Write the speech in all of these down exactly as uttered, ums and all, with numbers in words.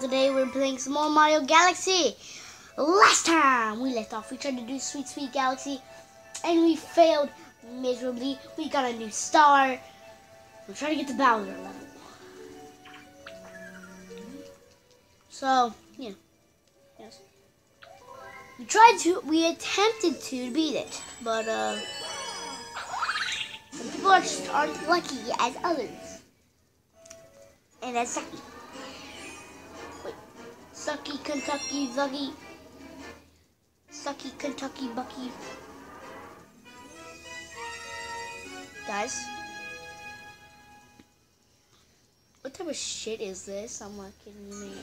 today we're playing some more Mario Galaxy. Last time we left off, we tried to do Sweet Sweet Galaxy, and we failed miserably. We got a new star. We're trying to get to Bowser level. So, yeah. Yes. We tried to, we attempted to beat it, but, uh, some people are just aren't lucky as others. And that's sucky. Wait. Sucky, Kentucky, Zuggy. Sucky, Kentucky, Bucky. Guys. What type of shit is this? I'm not kidding you.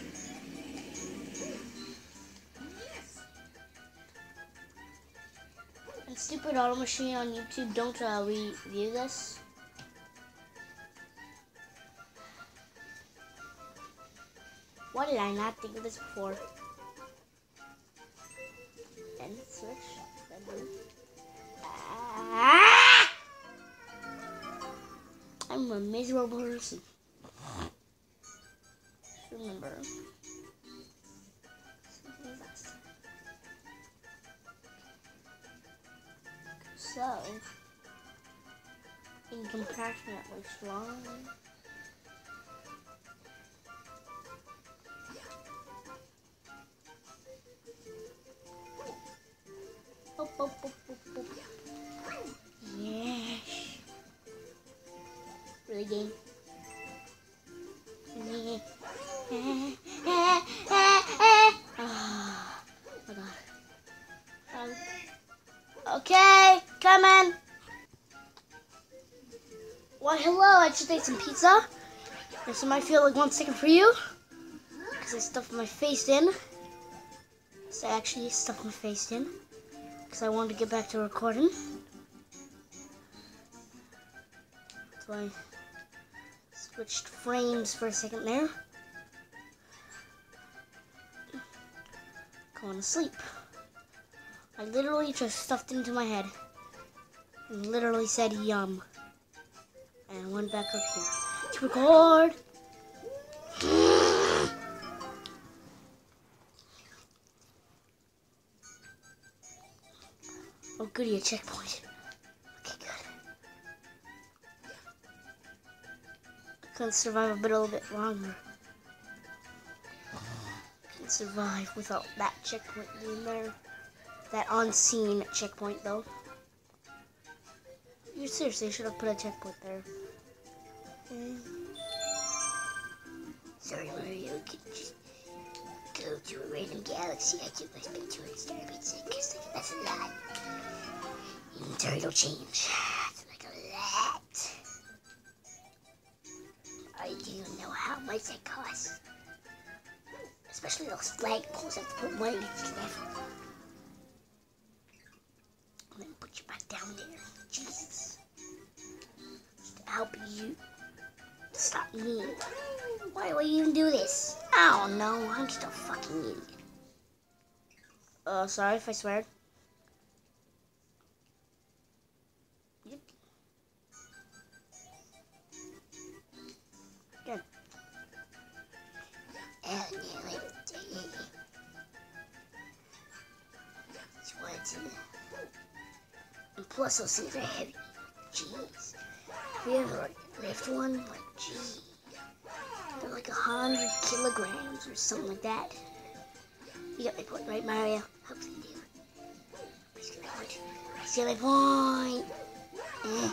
And Stupid Auto Machine on YouTube, don't uh, review this. Why did I not think of this before? And switch. Ah! I'm a miserable person. Just remember. So, incompassionately strong. Oh, oh, oh, oh, oh. Yes. Really game. Yeah. Oh my god. Um, okay, come in. Well, hello. I just ate some pizza. This might feel like one second for you, because I stuffed my face in. So I actually stuffed my face in. Because I wanted to get back to recording. So I switched frames for a second there. Going to sleep. I literally just stuffed it into my head. And literally said yum. And went back up here to record. Oh goody, a checkpoint. Okay, good. I couldn't survive a bit a little bit longer. I can survive without that checkpoint being there. That unseen checkpoint though. You seriously should have put a checkpoint there. Okay. Sorry Mario, could you just go to a random galaxy? I took my spin to a star pizza because that's a lot. Inventory will change. It's like a lot. I do know how much it costs. Especially those flagpoles. I have to put one in each level. And then put you back down there. Jesus. Just to help you. Stop me. Why do I even do this? I don't know. I'm just a fucking idiot. Uh, sorry if I swear. Yep. Good. Oh, no, I just wanted to. And plus, those things are heavy. Jeez. Have you ever lift one? Like, gee. They're like a hundred kilograms or something like that. You got my point, right, Mario? Hopefully you do. Please get my point. Please get my point. Eh.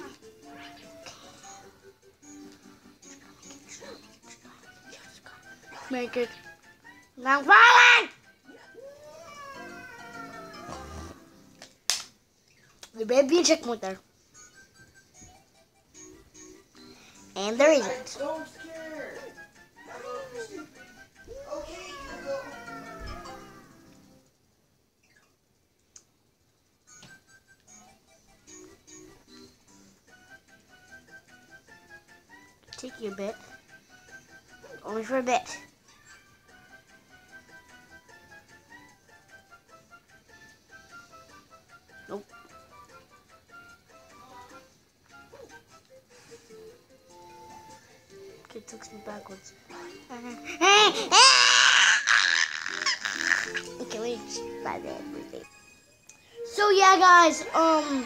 Make it. Now falling! There better be a checkpoint there. And there isn't. Take you a bit. Only for a bit. Nope. It takes me backwards. Okay, wait, buy that everything. So yeah, guys. Um,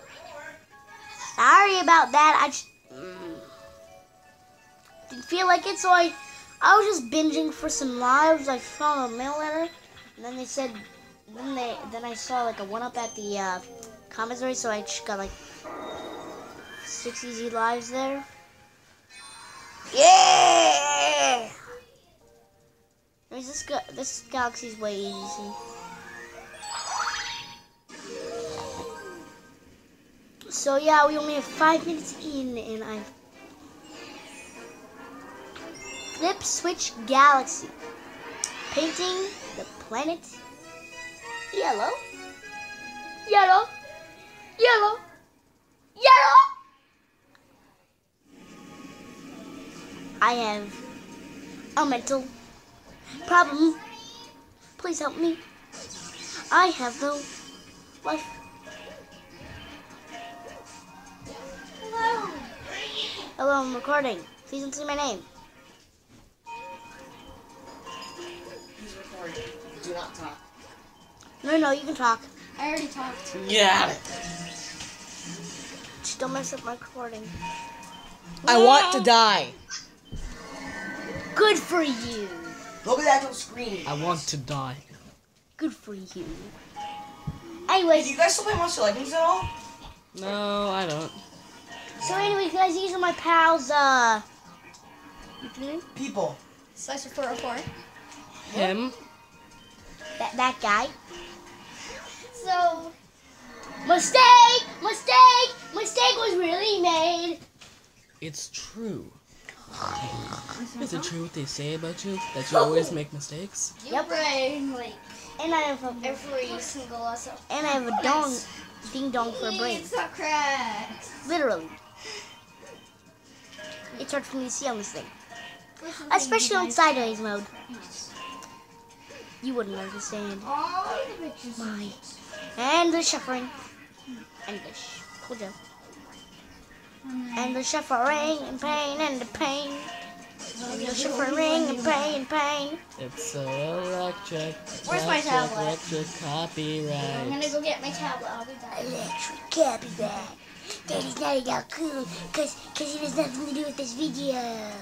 sorry about that. I just mm, didn't feel like it, so I, I was just binging for some lives. I found a mail letter, and then they said, then they, then I saw like a one up at the uh, commissary, so I just got like six easy lives there. Yeah. This ga this galaxy's way easy. So yeah, we only have five minutes in, and I flip switch galaxy, painting the planet yellow, yellow, yellow, yellow. I have a mental problem. Please help me. I have no life. Hello. Hello, I'm recording. Please don't say my name. He's recording. Do not talk. No, no, you can talk. I already talked. Yeah. Just don't mess up my recording. I want to die. Good for you. Look at the actual screen. I want to die. Good for you. Wait, Anyways, do you guys still play Monster Legends at all? No, I don't. so anyways, guys, these are my pals. Uh, what's your name? People. Slicer four oh four. Him? That that guy. So, Mistake! Mistake! Mistake was really made. It's true. Is it true what they say about you? That you always make mistakes? you Yep. brain like And I have a every single lesson. and I have a dong, ding dong for a brain. It's a crack. Literally. It's hard for me to see on this thing, especially on sideways mode. You wouldn't understand. All the pictures. My and the suffering. English. Cool job. And the suffering and pain and the pain. And the suffering and pain and pain. It's so electric. Where's my electric, tablet? Electric I'm copyright. gonna go get my tablet. I'll be back. Electric copyright. Daddy's not at all cool because cause it has nothing to do with this video.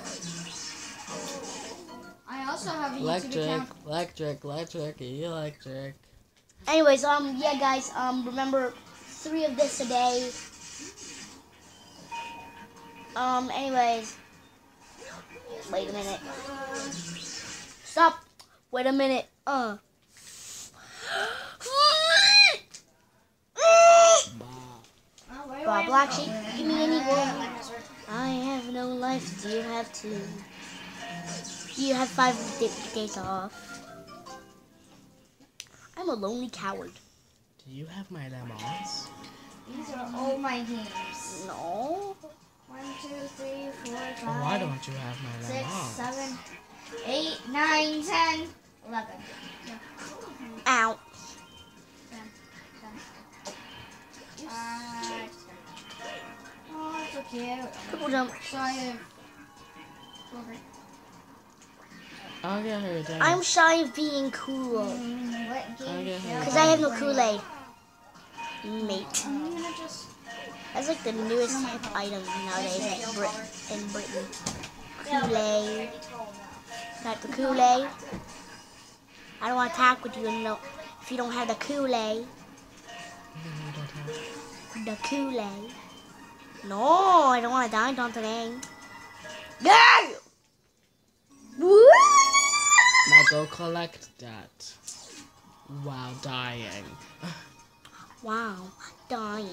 I also have a YouTube Electric, account. electric, electric, electric. Anyways, um, yeah, guys, um, remember three of this a day. Um, anyways, wait a minute. Stop. Wait a minute. Uh. Oh, wait, Bob wait. Black Sheep, give me any Yeah, one. like this one. I have no life. Do you have two? You have five d- days off. I'm a lonely coward. Do you have my lemons? These are all my games. No. One, two, three, four, Well, why five, don't you have my six, lemons? seven, eight, nine, ten, eleven. Ow. Uh, oh, it's so cute. Triple jump. So I have. Okay. I'll get her down. I'm shy of being cool. Mm, what game? I'll get her Because I have no Kool-Aid. Mate. I'm gonna just. That's like the newest hip item nowadays in, Brit- in Britain. Kool-Aid. Not the Kool-Aid. I don't want to talk with you no, if you don't have the Kool-Aid. The Kool-Aid. No, I don't want to die, don't today. Yeah! Woo! Now go collect that. While dying. Wow, dying.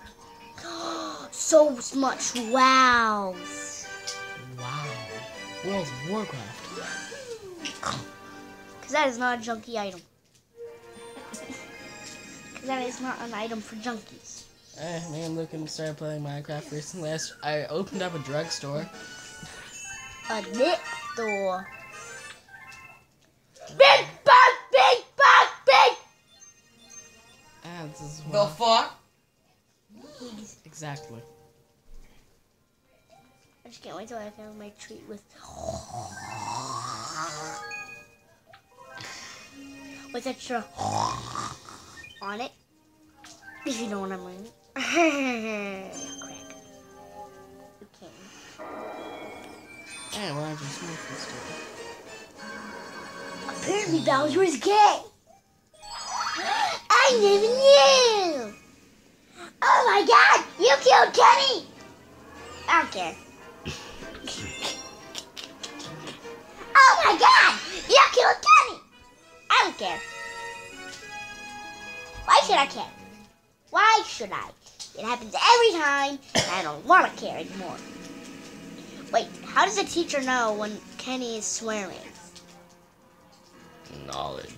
So much wow. Wow. World of Warcraft. Because that is not a junkie item. Because that is not an item for junkies. Eh, me and Luke started playing Minecraft recently. I, s- I opened up a drugstore. A knit store. Big bug, big bug, big. And this is The what... fuck? Exactly. I just can't wait till I have my treat with. with extra on it. If you know what I mean. Crack. You can. Yeah, why don't you smoke this stuff? Apparently Bowser is gay. I never knew. Oh my God! You killed Kenny. I don't care. Oh my God! You killed Kenny. I don't care. Why should I care? Why should I? It happens every time, and I don't want to care anymore. Wait, how does a teacher know when Kenny is swearing? Knowledge.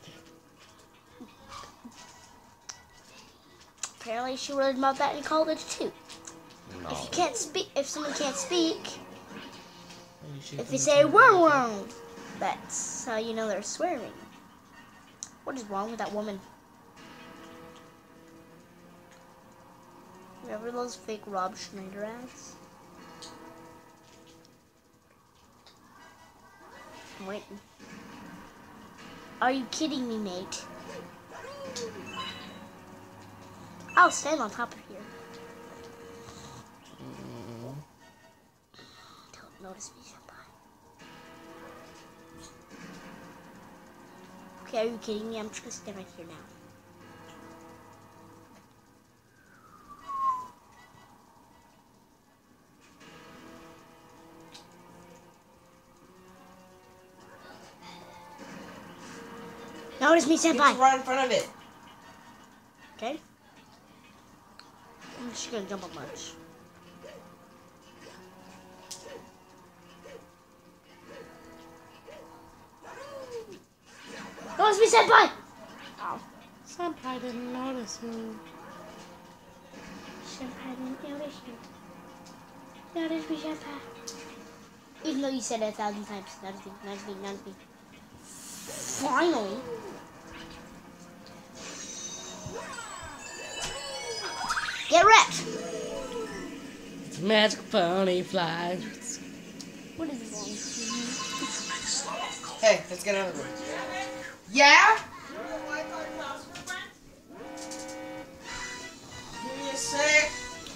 Apparently, she learned about that in college too. Knowledge. If you can't speak, if someone can't speak, You should if do they say something "word about word," that's how you know they're swearing. What is wrong with that woman? Remember those fake Rob Schneider ads? I'm waiting. Are you kidding me, mate? I'll stand on top of here. Mm. Don't notice me, senpai. Okay, are you kidding me? I'm just gonna stand right here now. Notice me, You have senpai. to run in front of it. Okay? I'm just gonna jump a bunch. Notice me, senpai! Ow. Senpai didn't notice me. Senpai didn't notice you. Notice me, senpai. Even though you said it a thousand times. Notice me, notice me, notice me. Finally. Get wrecked! It's magic pony fly. What is wrong? Hey, let's get out of the room. Yeah? Give me a sec.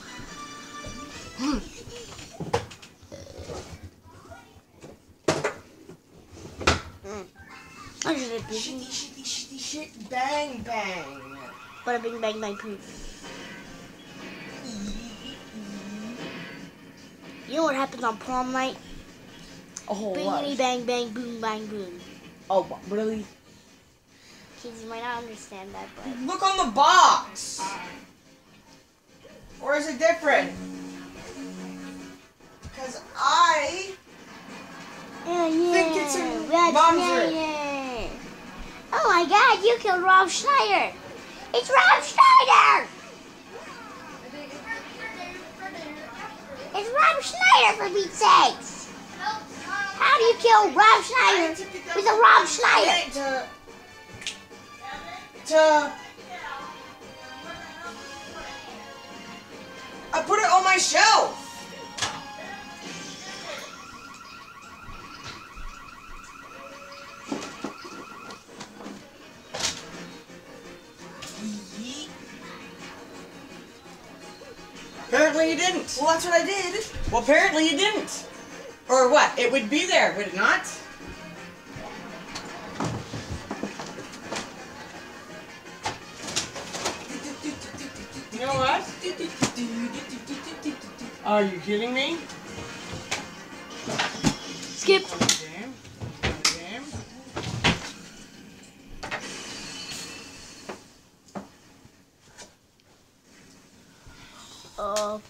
I just did Shitty, shitty, shitty, shit, bang, bang. Bada bing bang bang poop. You know what happens on prom night? Oh, Bingity bang bang boom bang boom. Oh, really? Kids might not understand that, but Look on the box. Or is it different? Because I oh yeah, think it's a Rob Bowser. Schneider. Oh my God, you killed Rob Schneider. It's Rob Schneider. It's Rob Schneider, for Pete's sakes. How do you kill Rob Schneider with a Rob Schneider? To, to, I put it on my shelf. Apparently you didn't. Well, that's what I did. Well, apparently you didn't. Or what? It would be there, would it not? You know what? Are you kidding me? Skip. Game. Game. Uh,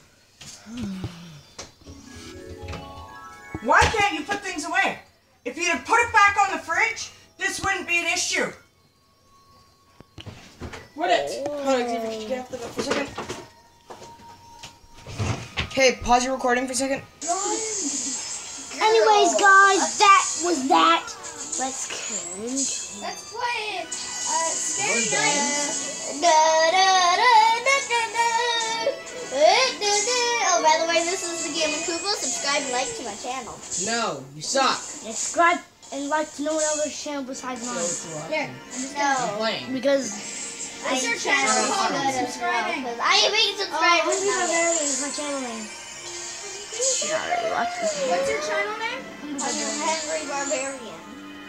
Why can't you put things away? If you'd have put it back on the fridge, this wouldn't be an issue. Would it? Hold on, Xavier, can you get off the boat for a second? Okay, pause your recording for a second. anyways, guys, that was that. Let's continue. Let's play it. Uh, Scary Night. Da, da, da, da, da, da. Da, da, da. Oh, by the way, this is the Game of Koopa. Subscribe and like to my channel. No, you suck. Subscribe and like to no one else's channel besides mine. Here, I'm just I'm gonna. playing. Because What's your channel Shut up. called? I'm I'm subscribing. I am making oh, subscribers. Hungry now. Barbarian is my channel name. Not really watching. What's your channel name? Hungry Barbarian.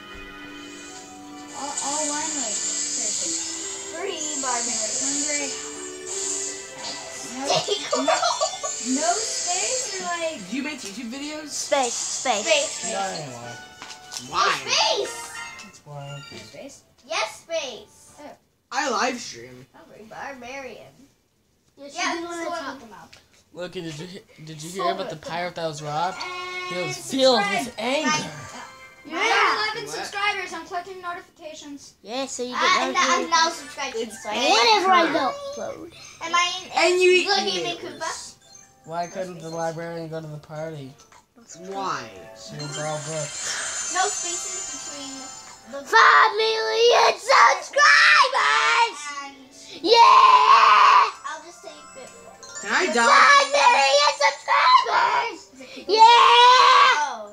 All, all one like seriously. Free Barbarian. Hungry. No, Space, no space or like Do you make YouTube videos? space. space. No, anyway. Why? Space. That's why. No space. Yes, space. I live stream. Hungry barbarian. Yes, Yeah, you it's do the wanna one talk- with the mouth. Look, did you he- did you hear about the pirate that was robbed? He And was filled subscribe. with anger. Yeah. I have eleven What? subscribers. I'm collecting notifications. Yeah, so you Uh, get and I'm notifications. now subscribed to you. So I Whenever I upload. Am I in? And you eat Look, you meals. think Koopa? Why couldn't the librarian go to the party? Why? She was all booked. No spaces between the Five million subscribers! and. Yeah! I'll just say fifty. Can I die? Five million subscribers! Yeah! Oh.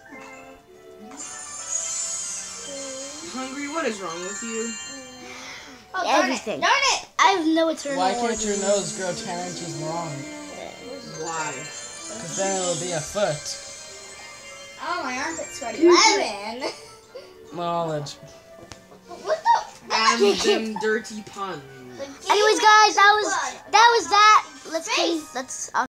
Hungry, what is wrong with you? Oh, darn Everything. it. Darn it. I have no eternal Why can't origin. your nose grow ten inches long? Why? Because then it'll be a foot. Oh, my armpit's sweaty. Eleven. Knowledge. What the? And them dirty puns. Anyways, guys, that was that was that. Let's Space. let's.